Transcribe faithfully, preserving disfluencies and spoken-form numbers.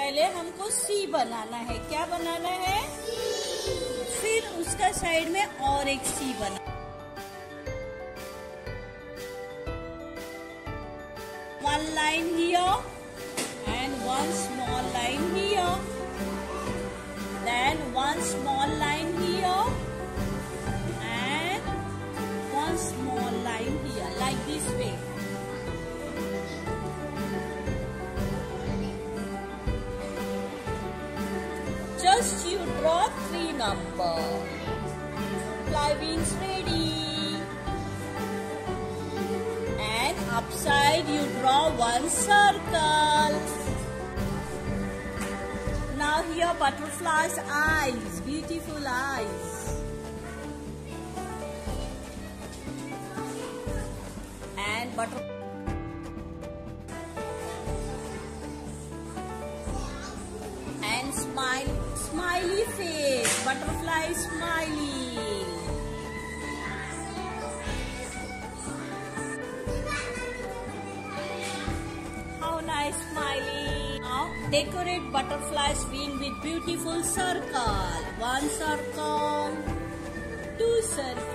पहले हमको सी बनाना है। क्या बनाना है? फिर उसका साइड में और एक सी बना। One line here and one small line here. Then one small line here and one small line here, like this way. Just you draw three numbers. Fly wings ready. And upside you draw one circle. Now here butterfly's eyes, beautiful eyes. And butter. And smile, smiley face, butterfly smiling. How nice smiling. Now decorate butterfly's wing with beautiful circle. One circle, two circles.